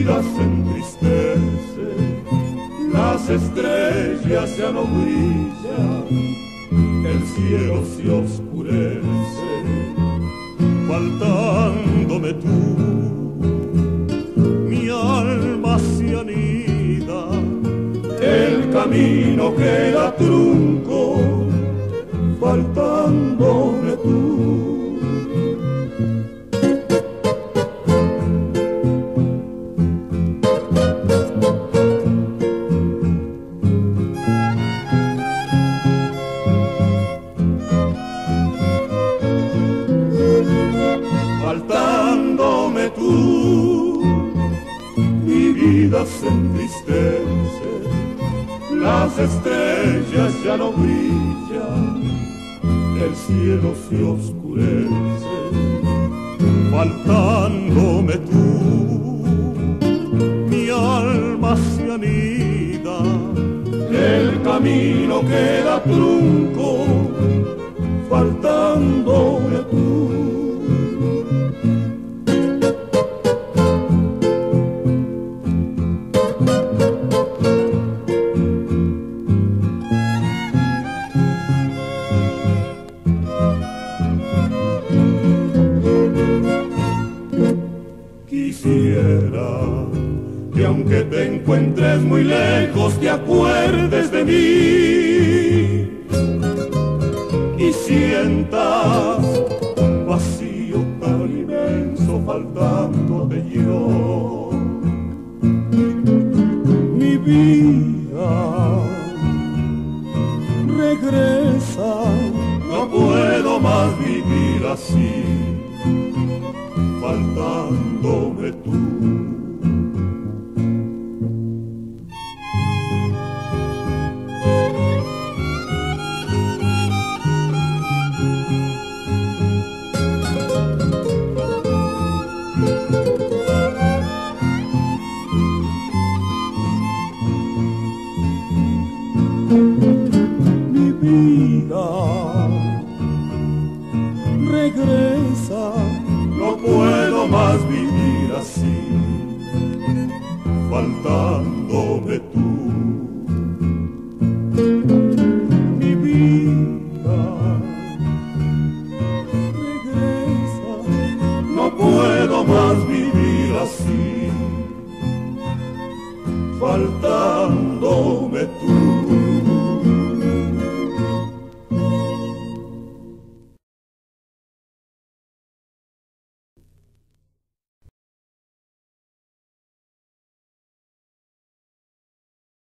vida se entristece, las estrellas ya no brillan, el cielo se oscurece, faltándome tú, mi alma se anida, el camino queda trunco, faltándome tú. Faltándome tú, mi vida se entristece, las estrellas ya no brillan, el cielo se oscurece, faltándome tú, mi alma se anida, el camino queda trunco, faltándome tú. Quisiera que aunque te encuentres muy lejos te acuerdes de mí y sientas un vacío tan inmenso faltándote yo. Mi vida regresa, no puedo más vivir así, faltándome tú. Mi vida regresa, no puedo más vivir así, faltándome tú. Mi vida regresa, no puedo más vivir así, faltándome tú.